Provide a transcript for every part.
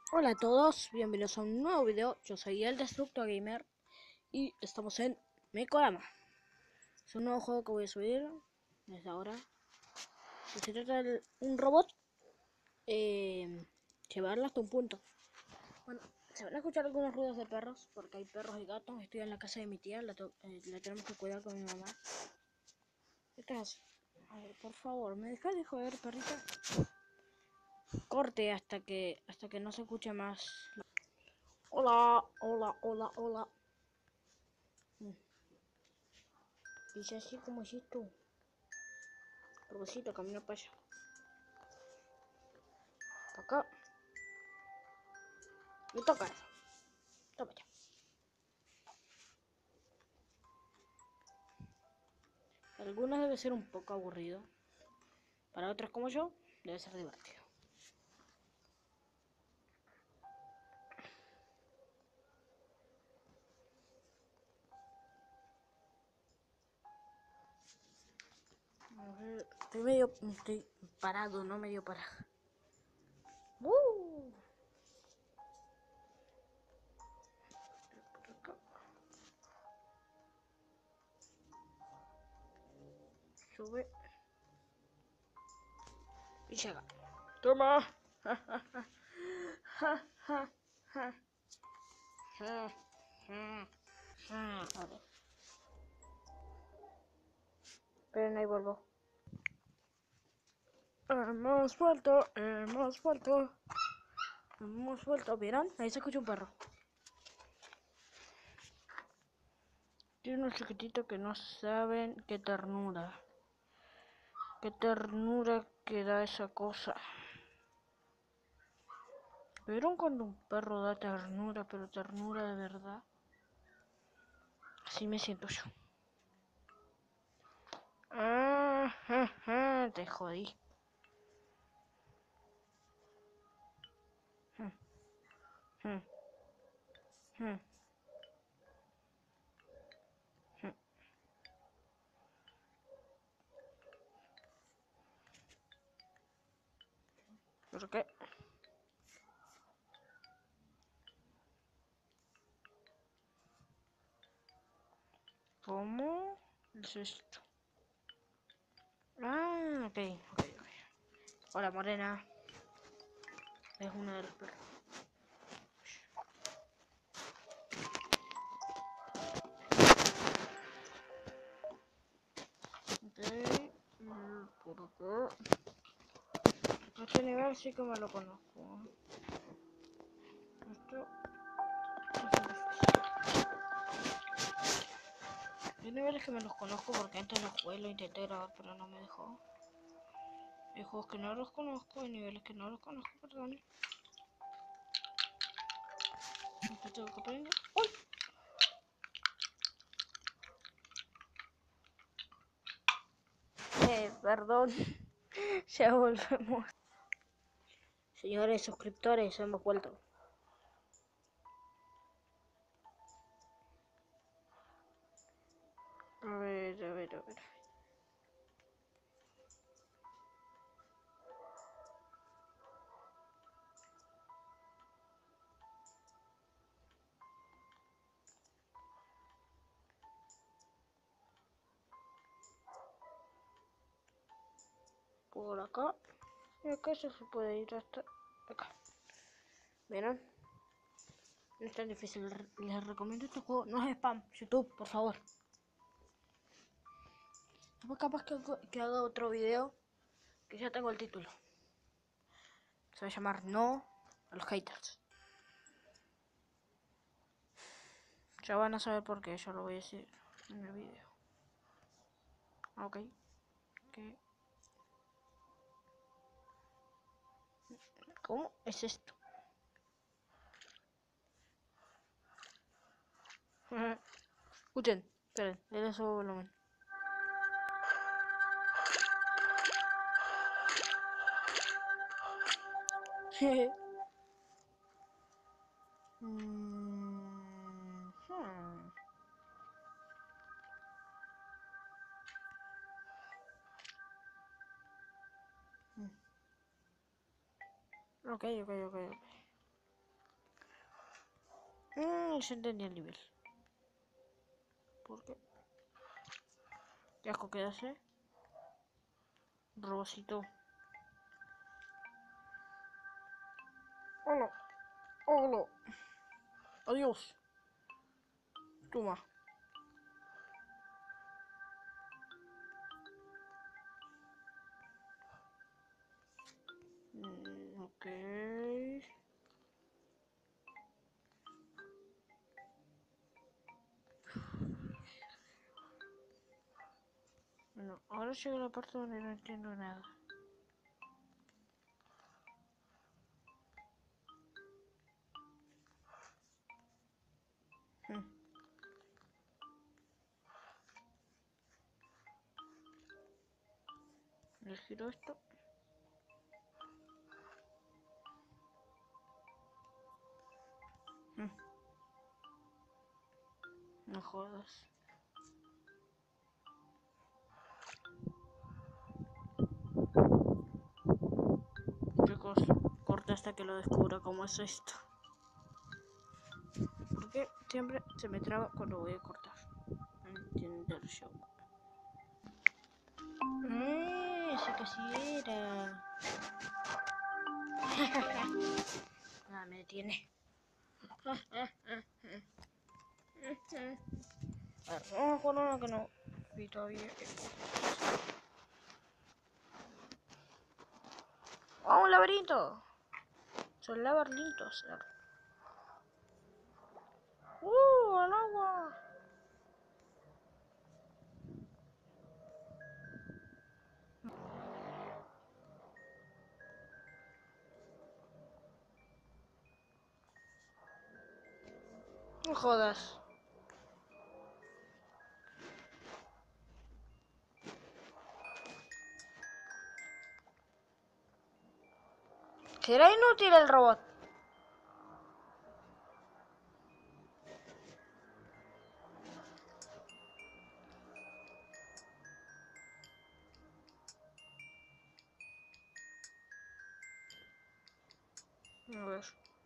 Hola a todos, bienvenidos a un nuevo video. Yo soy el Destructo Gamer y estamos en Mekorama. Es un nuevo juego que voy a subir desde ahora. Se trata de un robot, llevarlo hasta un punto. Bueno, se van a escuchar algunos ruidos de perros porque hay perros y gatos. Estoy en la casa de mi tía, la tenemos que cuidar con mi mamá. ¿Qué estás? A ver, por favor, ¿me dejas de joder, perrita? Corte hasta que no se escuche más. Hola, hola, hola, hola. Dice así como si tú. Robocito, camina para allá. Para acá. Me toca eso. Toma ya. Para algunos debe ser un poco aburrido. Para otros como yo, debe ser divertido. A ver, estoy parado, no medio parado. ¡Uh! Por acá. Sube. Y llega. Toma. Ja, ja, ja. Ja, ja, ja. Ja, ja, ja. A ver. Pero no hay vuelvo. Hemos vuelto, hemos vuelto. Hemos vuelto. ¿Vieron? Ahí se escucha un perro. Tiene unos chiquititos que no saben qué ternura. Qué ternura que da esa cosa. ¿Vieron cuando un perro da ternura, pero ternura de verdad? Así me siento yo. Ah, ja, ja, te jodí. Hmm, hmm, hmm, hmm. ¿Por qué? ¿Cómo es esto? Ah, ok. Hola, morena. Es uno de los perros. Ok. Por acá. Este nivel sí que me lo conozco. Esto es muy difícil. Hay niveles que me los conozco porque antes los jugué, lo intenté grabar, pero no me dejó. Hay juegos que no los conozco, hay niveles que no los conozco, perdón. Después tengo que aprender. ¡Uy! Perdón. Ya volvemos. Señores suscriptores, hemos vuelto. A ver, a ver, a ver. Por acá. Y acá se puede ir hasta acá. ¿Vieron? No es tan difícil. Les recomiendo este juego. No es spam. YouTube, por favor. Después capaz que haga otro video. Que ya tengo el título. Se va a llamar No a los haters. Ya van a saber por qué. Yo lo voy a decir en el video. Ok. ¿Cómo es esto? Escuchen. Esperen. Le subo volumen. Ok. Se entendía el nivel. ¿Por qué? ¿Qué asco que hace? Robocito. Hola. Hola. Adiós. Toma. Ok. Bueno, ahora llega la parte donde no entiendo nada. Le giro esto. No jodas. Chicos, corta hasta que lo descubra cómo es esto. Porque siempre se me traba cuando voy a cortar. Entiendo el show. Ese que sí era. Nada, me detiene. A ver, vamos a jugar una que no vi todavía. ¡Oh, un laberinto! Son laberintos. ¡Al agua! No jodas. ¿Será inútil el robot? A ver.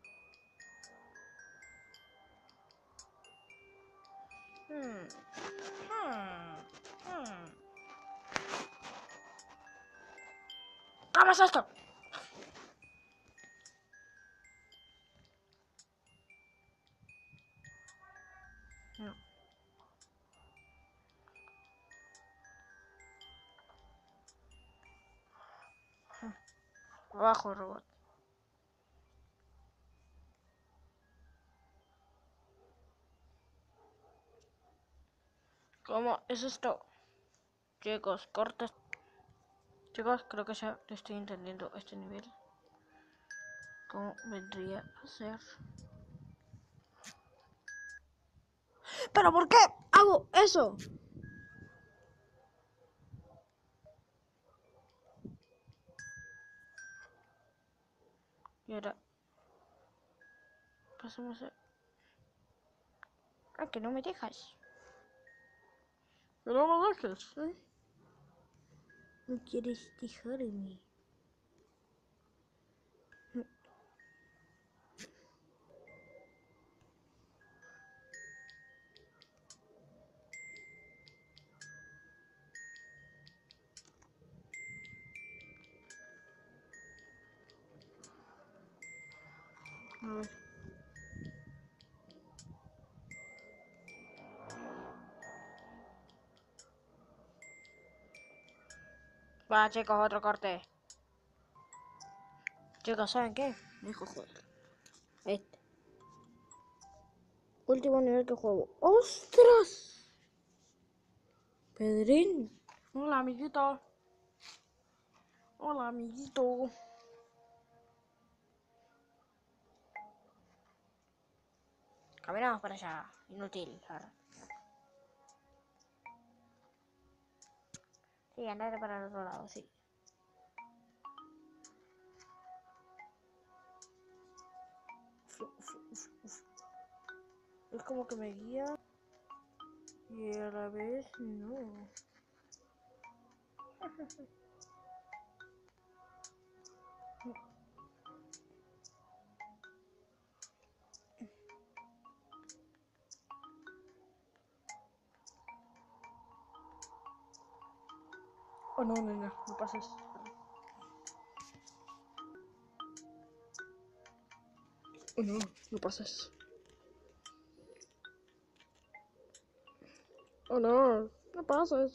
¡Vamos a esto! No. Abajo, robot. ¿Cómo es esto? Chicos, corta. Chicos, creo que ya estoy entendiendo este nivel. ¿Cómo vendría a ser? ¿Pero por qué hago eso? Y ahora pasamos a... Ah, que no me dejas. Que no me dejes, ¿eh? No quieres dejarme. A ver. Va, chicos, otro corte. Chicos, ¿saben qué? Me dejo joder. Este. Último nivel que juego. ¡Ostras! Pedrín. Hola, amiguito. Hola, amiguito. Caminamos para allá. Inútil. Ahora. Sí, andar para el otro lado, sí. Es como que me guía y a la vez no. Oh, no, no pases. Oh, no pases. Oh, no pases.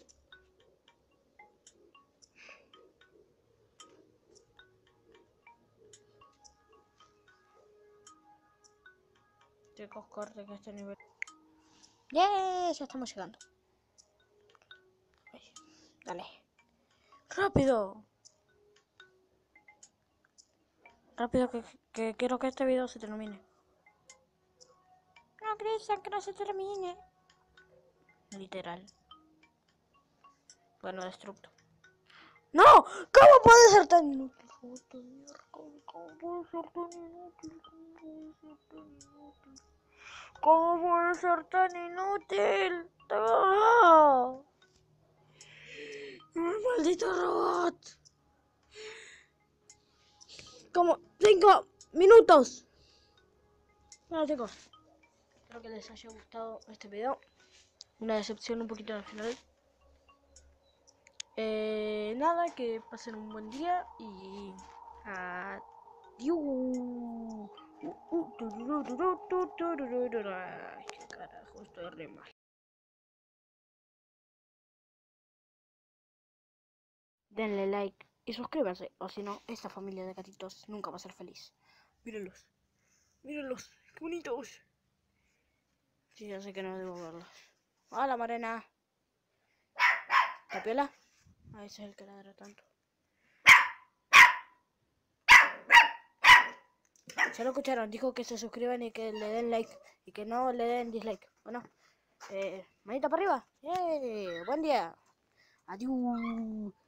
Chicos, corre que este nivel... ¡Yeah! Ya estamos llegando. Ay, dale. ¡Rápido! Rápido que quiero que este video se termine. No, Cristian, que no se termine. Literal. Bueno, destructo. ¡No! ¿Cómo puede ser tan inútil? ¿Cómo puede ser tan inútil? ¿Cómo puede ser tan inútil? ¡Ah! ¡Maldito robot! Como 5 minutos. Bueno, chicos, espero que les haya gustado este video. Una decepción un poquito al final. Nada, que pasen un buen día y adiós. Ay, qué carajo, estoy re mal. Denle like y suscríbanse, o si no, esta familia de gatitos nunca va a ser feliz. Mírenlos, mírenlos, qué bonitos. Sí, ya sé que no debo verlos. Hola, Morena. ¿Tapiola? Ah, ese es el que ladra tanto. Ya lo escucharon, dijo que se suscriban y que le den like y que no le den dislike. Bueno, manita para arriba. Buen día. Adiós.